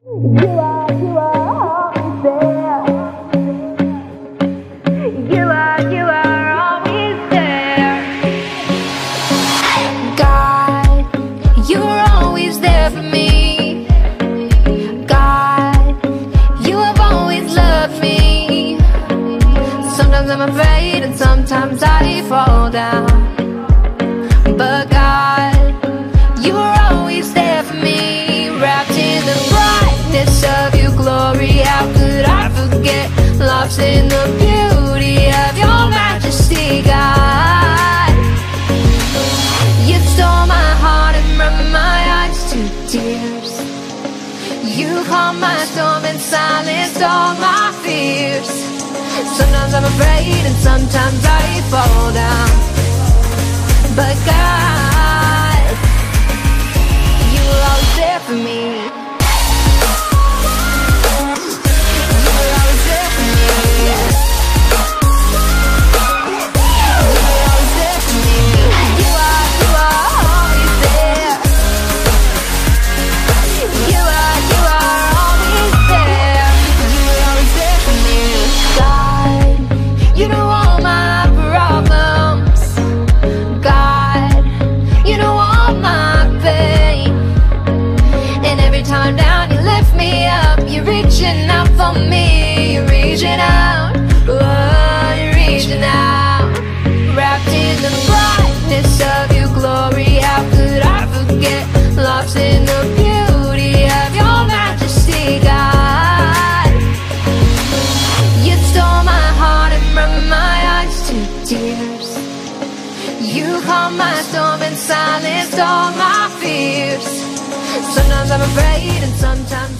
You are always there. You are always there. God, you are always there for me. God, you have always loved me. Sometimes I'm afraid and sometimes I fall down, but God, you are always there for me. Wrapped in the brightness of your glory, how could I forget? Lost in the beauty of your majesty, God. You stole my heart and brought my eyes to tears. You calmed my storm and silenced all my fears. Sometimes I'm afraid and sometimes I fall down, but God, you were always there for me. You were always there for me. You were always there for me. You are always there. You are always there. You were always there for me. God, you know all my problems. God, you know all my pain. And every time down you lift me up. You're reaching out for me. You're reaching out. Oh, you're reaching out. Wrapped in the brightness of your glory, how could I forget? Lost in the beauty of your majesty, God. You stole my heart and brought my eyes to tears. You calmed my storm and silenced all my fears. Sometimes I'm afraid and sometimes